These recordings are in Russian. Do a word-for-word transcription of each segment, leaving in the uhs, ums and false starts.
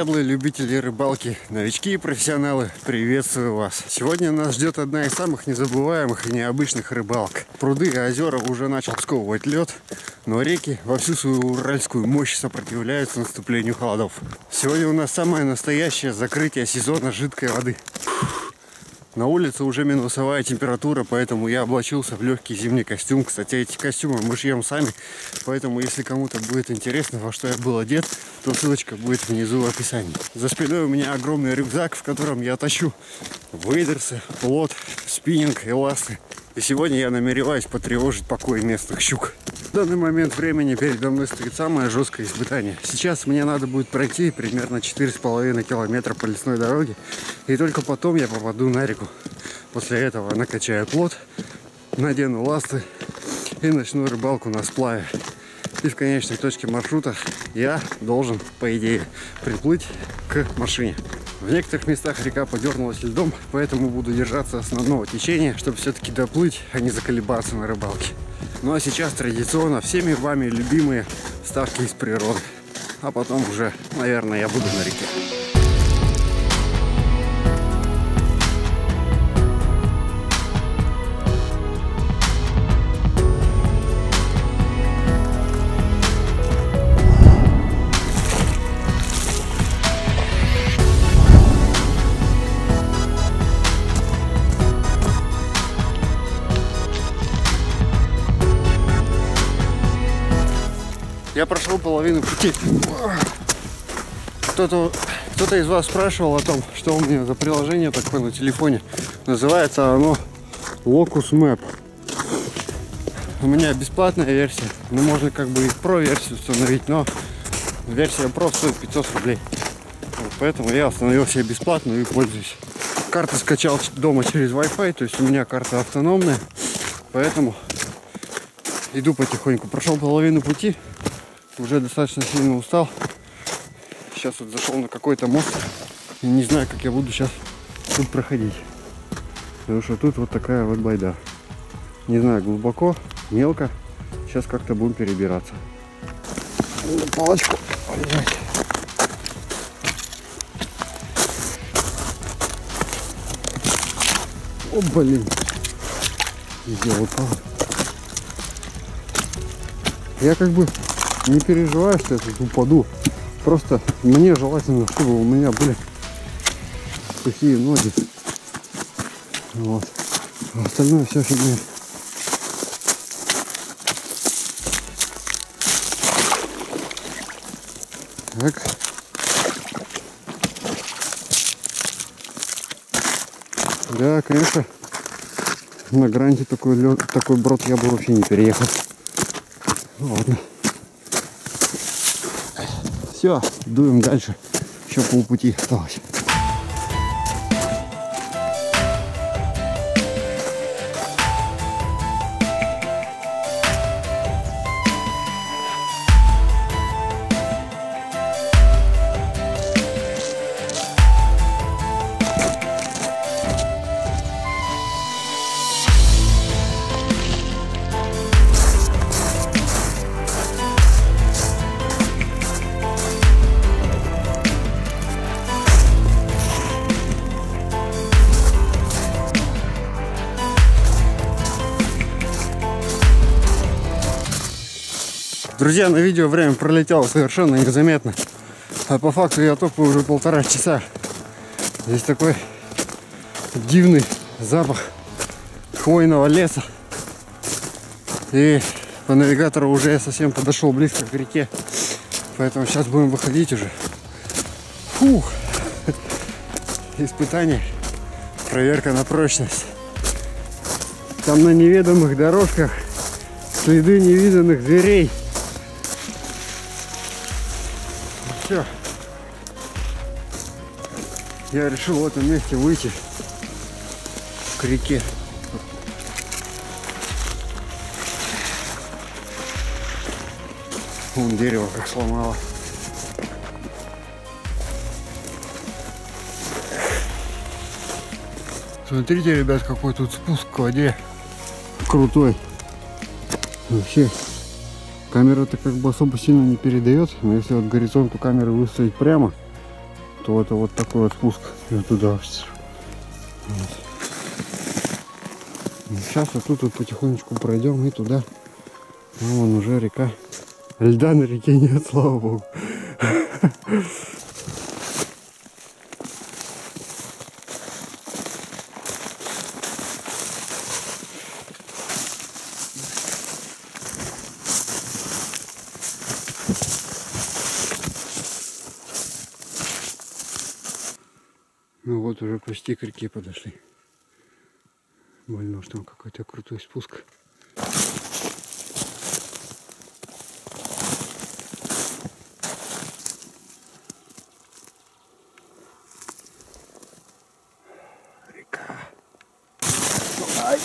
заядлые любители рыбалки, новички и профессионалы, приветствую вас! Сегодня нас ждет одна из самых незабываемых и необычных рыбалок. Пруды и озера уже начал сковывать лед, но реки во всю свою уральскую мощь сопротивляются наступлению холодов. Сегодня у нас самое настоящее закрытие сезона жидкой воды. На улице уже минусовая температура, поэтому я облачился в легкий зимний костюм. Кстати, эти костюмы мы шьем сами, поэтому если кому-то будет интересно, во что я был одет, то ссылочка будет внизу в описании. За спиной у меня огромный рюкзак, в котором я тащу вейдерсы, плот, спиннинг и ласты. И сегодня я намереваюсь потревожить покой местных щук. В данный момент времени передо мной стоит самое жесткое испытание. Сейчас мне надо будет пройти примерно четыре с половиной километра по лесной дороге, и только потом я попаду на реку. После этого накачаю плот, надену ласты и начну рыбалку на сплаве. И в конечной точке маршрута я должен, по идее, приплыть к машине. В некоторых местах река подернулась льдом, поэтому буду держаться основного течения, чтобы все-таки доплыть, а не заколебаться на рыбалке. Ну а сейчас традиционно всеми вами любимые ставки из природы. А потом уже, наверное, я буду на реке. Я прошел половину пути. Кто-то кто-то из вас спрашивал о том, что у меня за приложение такое на телефоне. Называется оно Locus Map. У меня бесплатная версия. Ну, можно как бы и про-версию установить, но версия про стоит пятьсот рублей. Вот поэтому я установил себе бесплатную и пользуюсь. Карту скачал дома через Wi-Fi, то есть у меня карта автономная. Поэтому иду потихоньку. Прошел половину пути. Уже достаточно сильно устал. Сейчас вот зашел на какой-то мост. И не знаю, как я буду сейчас тут проходить. Потому что тут вот такая вот байда. Не знаю, глубоко, мелко. Сейчас как-то будем перебираться. Надо палочку взять. О, блин. Где упал? Я как бы не переживаю, что я тут упаду. Просто мне желательно, чтобы у меня были сухие ноги. Вот. А остальное все фигня. Так. Да, конечно, на гранте такой лед, такой брод я бы вообще не переехал. Ладно. Все, дуем дальше. Еще полпути осталось. Друзья, на видео время пролетело совершенно незаметно. А по факту я топаю уже полтора часа. Здесь такой дивный запах хвойного леса. И по навигатору уже я совсем подошел близко к реке. Поэтому сейчас будем выходить уже. Фух. Испытание. Проверка на прочность. Там на неведомых дорожках следы невиданных зверей. Все. Я решил в этом месте выйти к реке. Вон дерево как сломало. Смотрите, ребят, какой тут спуск к воде. Крутой. Вообще, камера-то как бы особо сильно не передает, но если вот горизонту камеры выставить прямо, то это вот такой вот спуск туда. Вот. Сейчас вот тут вот потихонечку пройдем и туда. А вон уже река. Льда на реке нет, слава богу. Ну вот уже почти к реке подошли. Больно, что там какой-то крутой спуск. Река. Ай.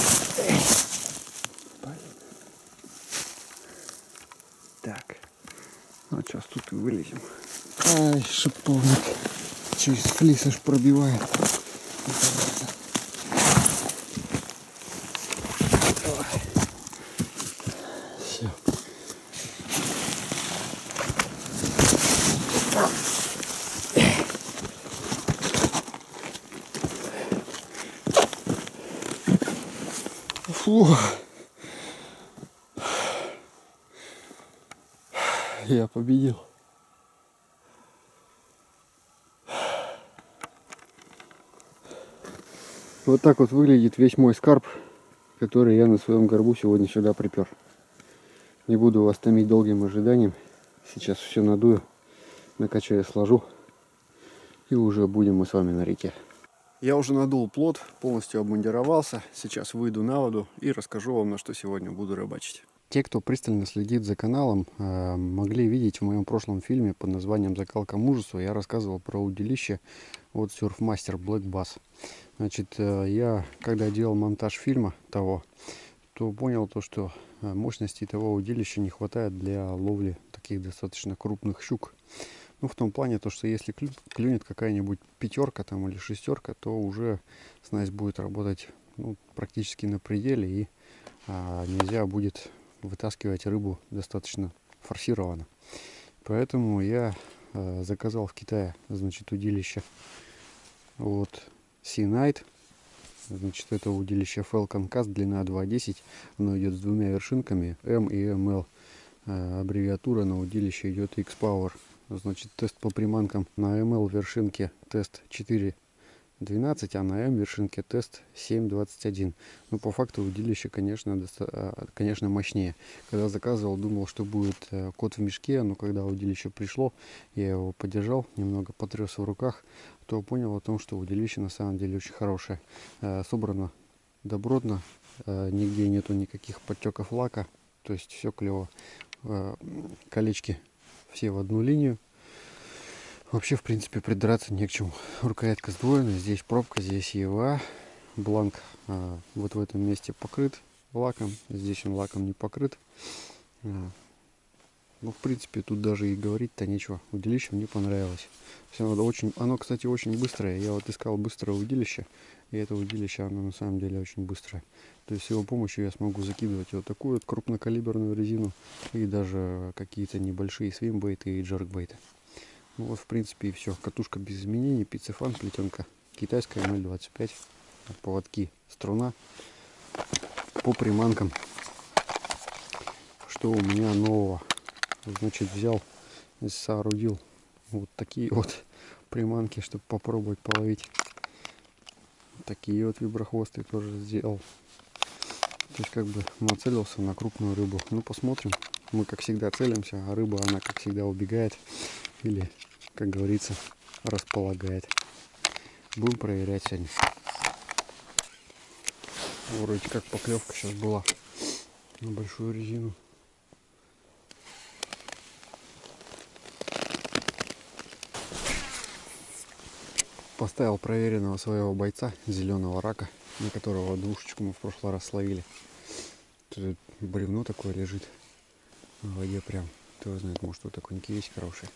Так. Вот сейчас тут и вылезем. Ай, шиповник. Через флис аж пробивает. Все. Фу. Я победил. Вот так вот выглядит весь мой скарб, который я на своем горбу сегодня сюда припер. Не буду вас томить долгим ожиданием. Сейчас все надую, накачаю, сложу. И уже будем мы с вами на реке. Я уже надул плот, полностью обмундировался. Сейчас выйду на воду и расскажу вам, на что сегодня буду рыбачить. Те, кто пристально следит за каналом, могли видеть в моем прошлом фильме под названием «Закалка мужества». Я рассказывал про удилище от Surfmaster Black Bass. Значит, я, когда делал монтаж фильма того, то понял то, что мощности того удилища не хватает для ловли таких достаточно крупных щук. Ну, в том плане, то, что если клюнет какая-нибудь пятерка там или шестерка, то уже снасть будет работать, ну, практически на пределе, и а, нельзя будет вытаскивать рыбу достаточно форсированно. Поэтому я а, заказал в Китае, значит, удилище от Sea Night. Значит, это удилище Falcon Cast, длина два десять. Оно идет с двумя вершинками, М и эм эл. А, аббревиатура на удилище идет X-Power. Значит, тест по приманкам на эм эл вершинке тест четыре двенадцать, а на М вершинке тест семь двадцать один. Но по факту удилище, конечно, доста... конечно, мощнее. Когда заказывал, думал, что будет кот в мешке, но когда удилище пришло, я его подержал, немного потряс в руках, то понял о том, что удилище на самом деле очень хорошее. Собрано добротно, нигде нету никаких подтеков лака, то есть все клево. Колечки все в одну линию. Вообще, в принципе, придраться не к чему. Рукоятка сдвоенная, здесь пробка, здесь ЕВА. Бланк а, вот в этом месте покрыт лаком, здесь он лаком не покрыт. А, ну, в принципе, тут даже и говорить-то нечего. Удилище мне понравилось. Все, оно, очень, оно, кстати, очень быстрое. Я вот искал быстрое удилище, и это удилище, оно на самом деле очень быстрое. То есть с его помощью я смогу закидывать вот такую вот крупнокалиберную резину и даже какие-то небольшие свимбейты и джеркбейты. Ну вот, в принципе, и все. Катушка без изменений, пиццефан, плетенка китайская ноль двадцать пять, поводки, струна. По приманкам, что у меня нового? Значит, взял и соорудил вот такие вот приманки, чтобы попробовать половить. Такие вот виброхвосты тоже сделал. То есть, как бы нацелился на крупную рыбу. Ну, посмотрим. Мы, как всегда, целимся, а рыба, она, как всегда, убегает. Или, как говорится, располагает. Будем проверять сегодня. Вроде как поклевка сейчас была на большую резину. Поставил проверенного своего бойца, зеленого рака, на которого двушечку мы в прошлый раз словили. Тут бревно такое лежит в воде прям. Кто знает, может, вот окуньки есть хорошие.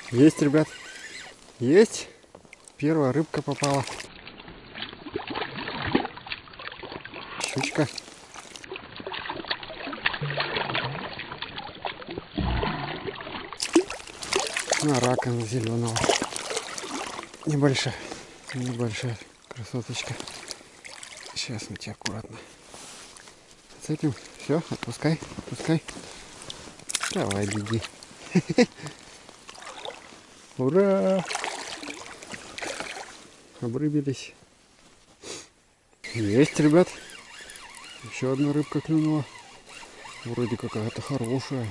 Есть, ребят. Есть. Первая рыбка попала. Щучка. На рака, на зеленого. Небольшая. Небольшая красоточка. Сейчас мы тебя аккуратно цепим. Все, отпускай, отпускай. Давай, беги. Ура! Обрыбились. Есть, ребят. Еще одна рыбка клюнула. Вроде какая-то хорошая.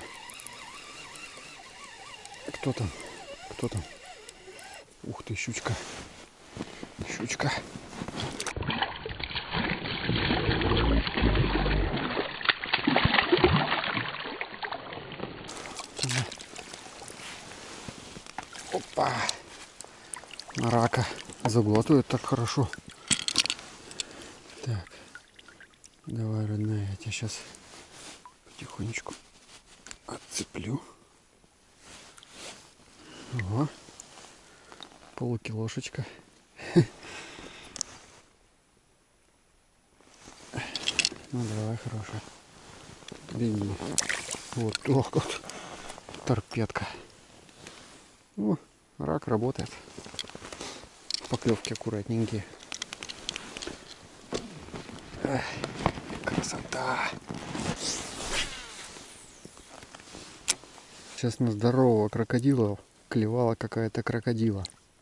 Кто там? Кто там? Ух ты, щучка. Щучка. Опа. На рака. Заглатывает так хорошо. Так. Давай, родная, я тебя сейчас потихонечку отцеплю. Ого. Полукилошечка. Ну давай, хорошая. Беги. Вот так вот. Торпедка. О, рак работает. Поклевки аккуратненькие. Эх, красота. Сейчас на здорового крокодила клевала какая-то крокодила.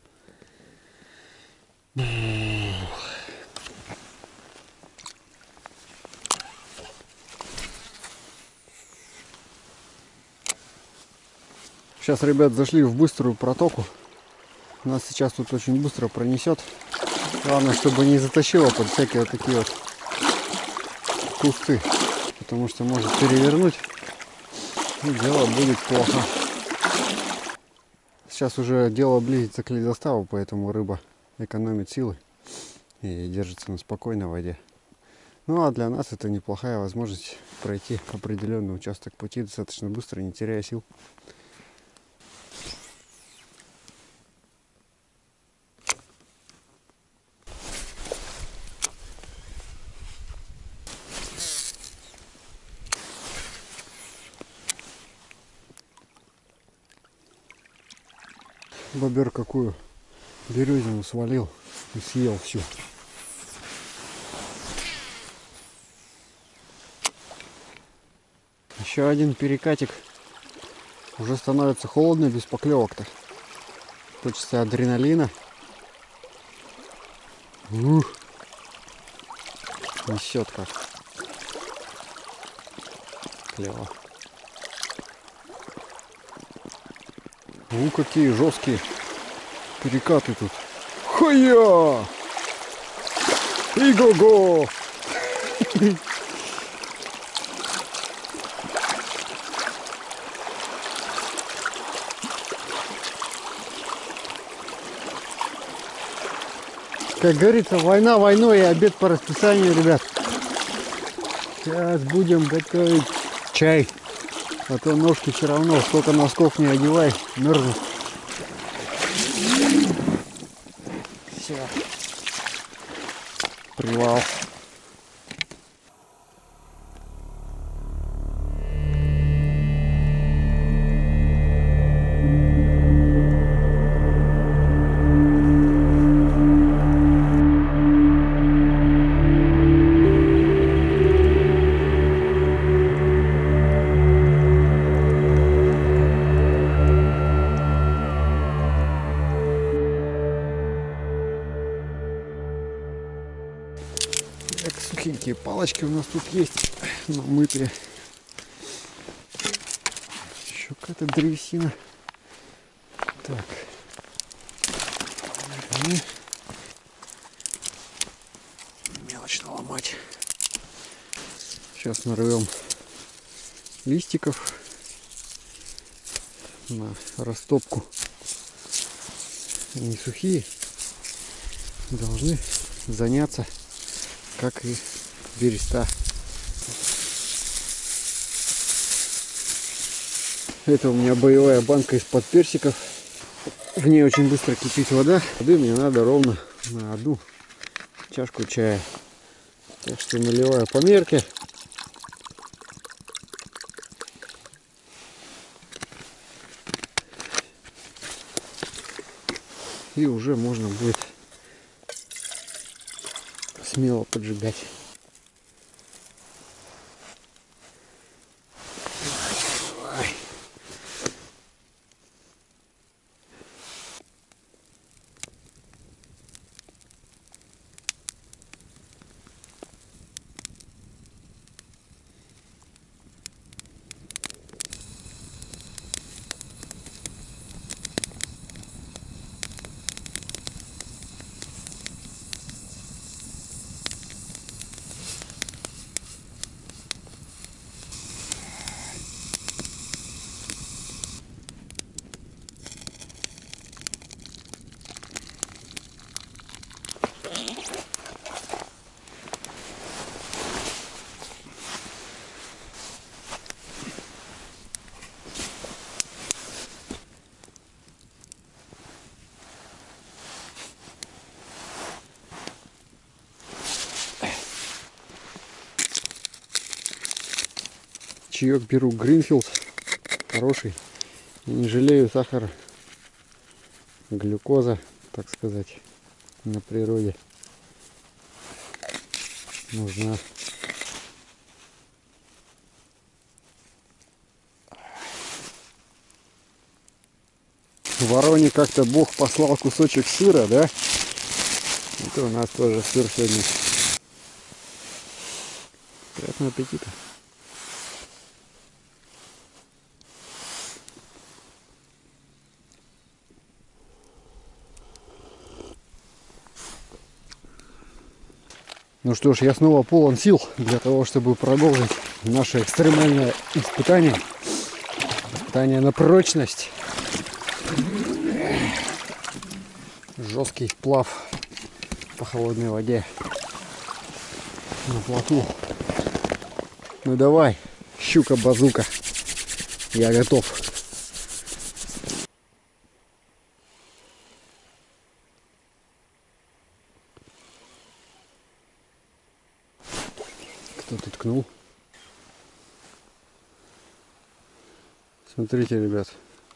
Сейчас, ребят, зашли в быструю протоку. Нас сейчас тут очень быстро пронесет. Главное, чтобы не затащило под всякие вот такие вот кусты. Потому что может перевернуть. И дело будет плохо. Сейчас уже дело близится к ледоставу, поэтому рыба экономит силы и держится на спокойной воде. Ну а для нас это неплохая возможность пройти определенный участок пути достаточно быстро, не теряя сил. Бобер какую березину свалил и съел всю. Еще один перекатик. Уже становится холодно без поклевок-то. Хочется адреналина. Ух. Несет как. Клево. Ну какие жесткие перекаты тут. Ха-я! И-го-го! Как говорится, война войной и обед по расписанию, ребят. Сейчас будем готовить чай. А то ножки все равно, сколько носков не одевай, мерзнут. Все. Привал. Сухенькие палочки у нас тут есть, намытые. Еще какая-то древесина. Так. Мелочно ломать. Сейчас нарвем листиков на растопку. Они сухие, должны заняться, как и береста. Это у меня боевая банка из-под персиков. В ней очень быстро кипит вода. Воды мне надо ровно на одну чашку чая. Так что наливаю по мерке. И уже можно будет смело поджигать. Чаек беру Гринфилд, хороший, и не жалею сахара, глюкоза, так сказать, на природе нужна. Вороне как-то Бог послал кусочек сыра, да? Это у нас тоже сыр сегодня. Приятного аппетита. Ну что ж, я снова полон сил для того, чтобы продолжить наше экстремальное испытание. Испытание на прочность. Жесткий вплав по холодной воде на плоту. Ну давай, щука-базука, я готов. Кто-то ткнул. Смотрите, ребят,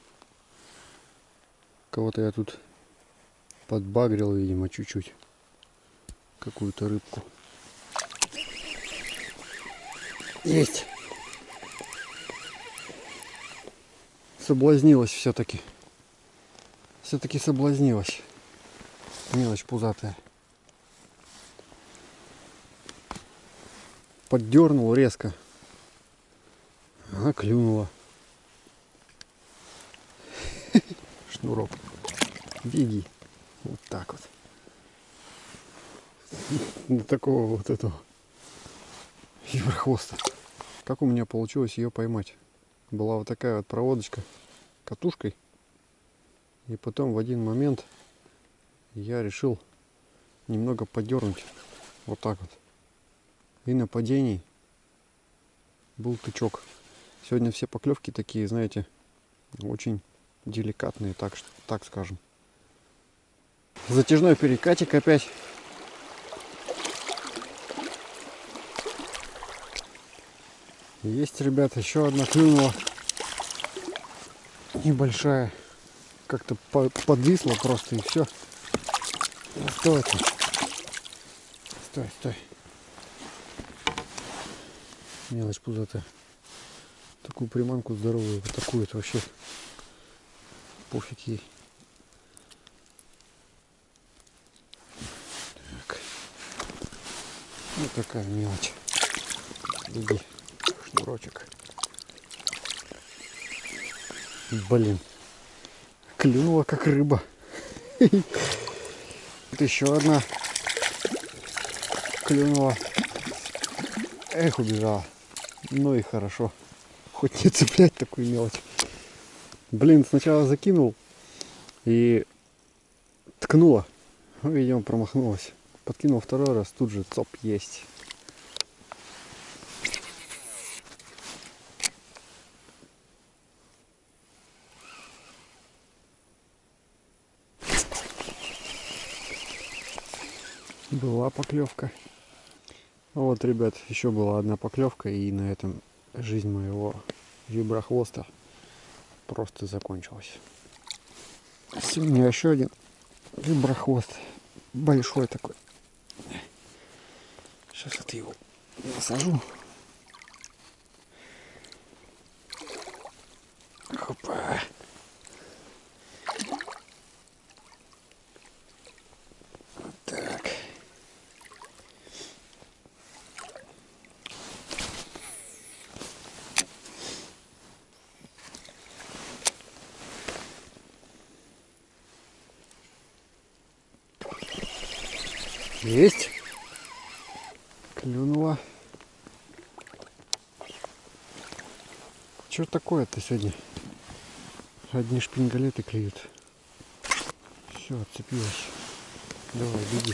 кого-то я тут подбагрил, видимо, чуть-чуть. Какую-то рыбку. Есть. Соблазнилась все-таки. Все-таки соблазнилась. Мелочь пузатая. Поддернул резко. Она клюнула. Шнурок. Беги. Вот так вот. До такого вот этого вверхвоста. Как у меня получилось ее поймать? Была вот такая вот проводочка катушкой. И потом в один момент я решил немного подернуть. Вот так вот. И на падении был тычок. Сегодня все поклевки такие, знаете, очень деликатные, так, так скажем. Затяжной перекатик опять. Есть, ребята, еще одна клюнула. Небольшая. Как-то подвисла просто и все. Стой ты. Стой, стой. Мелочь пузатая. Такую приманку здоровую атакует вообще. Пофиг ей. Так. Вот такая мелочь. Иди. Шнурочек. Блин. Клюнула как рыба. Вот еще одна. Клюнула. Эх, убежала. Ну и хорошо. Хоть не цеплять такую мелочь. Блин, сначала закинул и ткнула. Ну, видимо, промахнулась. Подкинул второй раз, тут же цоп есть. Была поклевка. Вот, ребят, еще была одна поклевка, и на этом жизнь моего виброхвоста просто закончилась. У меня еще один виброхвост, большой такой. Сейчас вот его насажу. Опа. Вот так. Есть. Клюнула. Что такое-то сегодня? Одни шпингалеты клюют. Все, отцепилась. Давай, беги.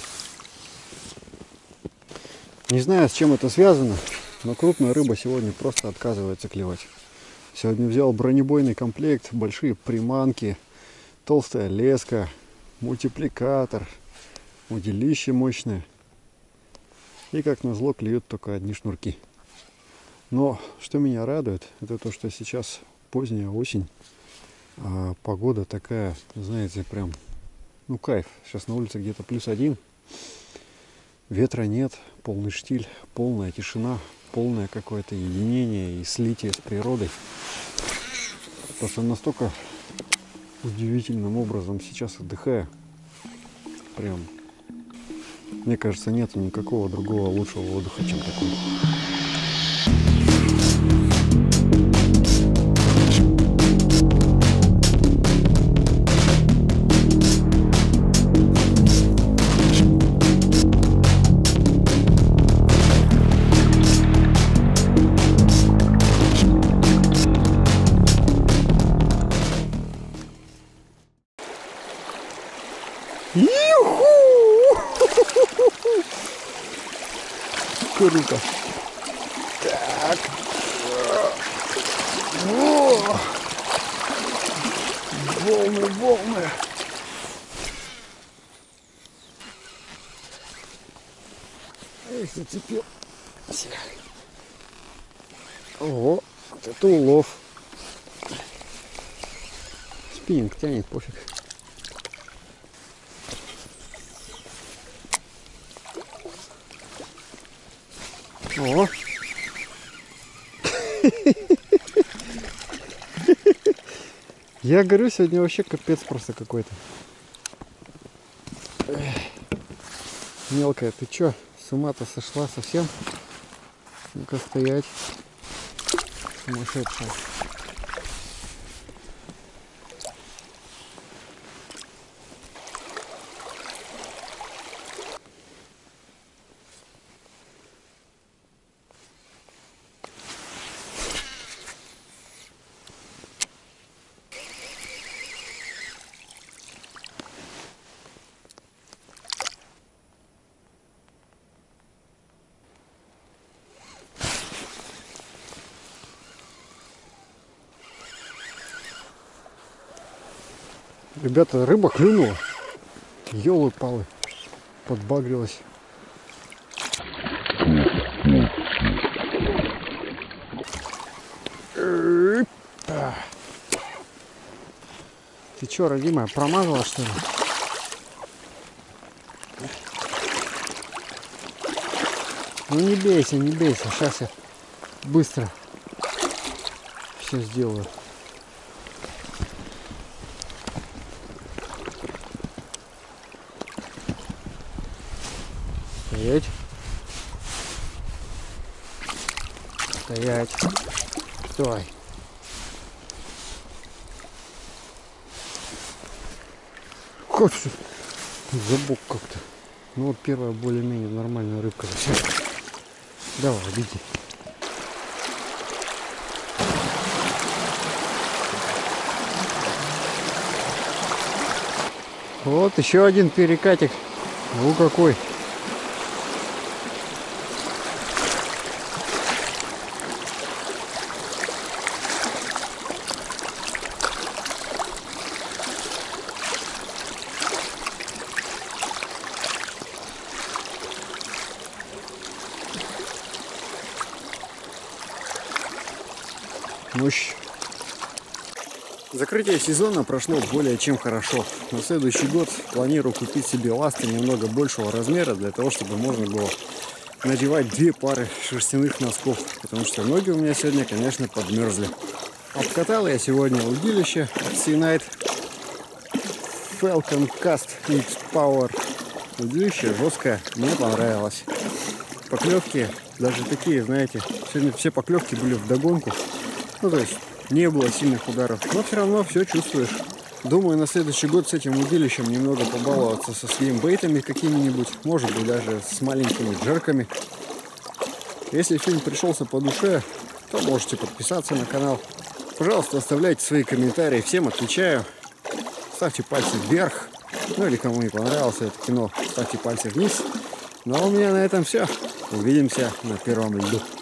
Не знаю, с чем это связано, но крупная рыба сегодня просто отказывается клевать. Сегодня взял бронебойный комплект, большие приманки, толстая леска, мультипликатор, удилище мощное. И как назло клюют только одни шнурки. Но что меня радует, это то, что сейчас поздняя осень, а погода такая, знаете, прям, ну кайф. Сейчас на улице где-то плюс один, ветра нет, полный штиль, полная тишина, полное какое-то единение и слитие с природой. Просто настолько удивительным образом сейчас отдыхаю. Прям, мне кажется, нет никакого другого лучшего отдыха, чем такой. Круто. Так. О! Волны, волны. Эх, зацепил. Ого, вот это улов. Спиннинг тянет, пофиг. О! Я говорю, сегодня вообще капец просто какой-то. Мелкая, ты чё, с ума-то сошла совсем? Ну-ка стоять. Сумасшедшая. Ребята, рыба клюнула. Ёлы-палы. Подбагрилась. Ты чё, родимая, промазала, что ли? Ну не бейся, не бейся. Сейчас я быстро все сделаю. Стоять. Стоять. Стой. Хоть забук как-то. Ну вот первая более-менее нормальная рыбка. Давай, беги. Вот еще один перекатик. Ну какой. мощь. Закрытие сезона прошло более чем хорошо. На следующий год планирую купить себе ласты немного большего размера, для того, чтобы можно было надевать две пары шерстяных носков, потому что ноги у меня сегодня, конечно, подмерзли. Обкатал я сегодня удилище от Sea-Night Falcon Cast X Power. Удилище жесткое, мне понравилось. Поклевки даже такие, знаете, сегодня все поклевки были вдогонку. Ну, то есть не было сильных ударов, но все равно все чувствуешь. Думаю, на следующий год с этим удилищем немного побаловаться со свимбейтами какими-нибудь, может быть, даже с маленькими джерками. Если фильм пришелся по душе, то можете подписаться на канал. Пожалуйста, оставляйте свои комментарии, всем отвечаю. Ставьте пальцы вверх. Ну или кому не понравилось это кино, ставьте пальцы вниз. Ну а у меня на этом все. Увидимся на первом льду.